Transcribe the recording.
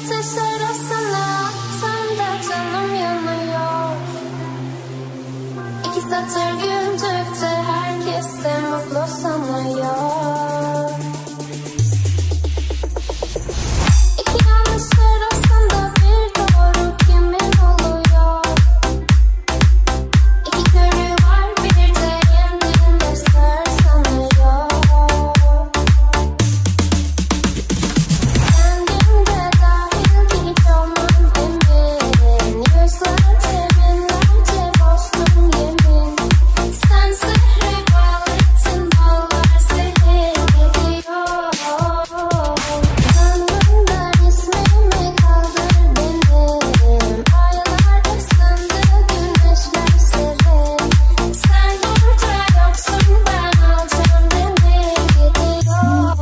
ateş arasına sen de canım yanıyor. İki satır güldükçe herkes de mutlu sanıyor. İki yanlış arasında bir doğru kimin oluyor? İki körü var bir de kendinde sır sanıyor. Kendimde dahil hiç olmam emin. Yüzlerce binlerce boşluğum yemin. Sen sihri bağlettin ballar sihir gidiyor. Gönlümden ismimi kaldır benim. Aylar ısındı güneşler serin. Sen burada yoksun ben alacağım beni gidiyor.